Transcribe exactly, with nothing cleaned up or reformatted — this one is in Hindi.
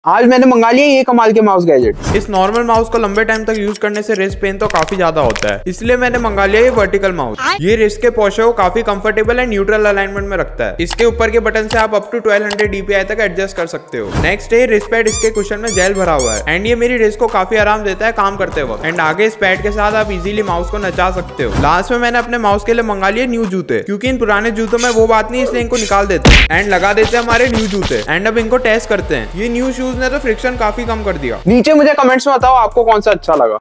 आज मैंने मंगा लिया ये कमाल के माउस गैजेट। इस नॉर्मल माउस को लंबे टाइम तक यूज करने से रिस्ट पेन तो काफी ज्यादा होता है, इसलिए मैंने मंगा लिया ये वर्टिकल माउस। ये रिस्ट के पोस्चर को काफी कंफर्टेबल एंड न्यूट्रल अलाइनमेंट में रखता है। इसके ऊपर के बटन से आप up to twelve hundred DPI तक एडजस्ट कर सकते हो। नेक्स्ट है रिस्ट पैड। इसके कुशन में जेल भरा हुआ है एंड ये मेरी रिस्ट को काफी आराम देता है काम करते वक्त। एंड आगे इस पैड के साथ आप इजीली माउस को नचा सकते हो। लास्ट में मैंने अपने माउस के लिए मंगा लिए न्यू जूते, क्योंकि इन पुराने जूतों में वो बात नहीं, इसलिए इनको निकाल देते हैं एंड लगा देते हैं हमारे न्यू जूते। एंड अब इनको टेस्ट करते हैं। ये न्यू शूज ने तो फ्रिक्शन काफी कम कर दिया। नीचे मुझे कमेंट्स में बताओ आपको कौन सा अच्छा लगा।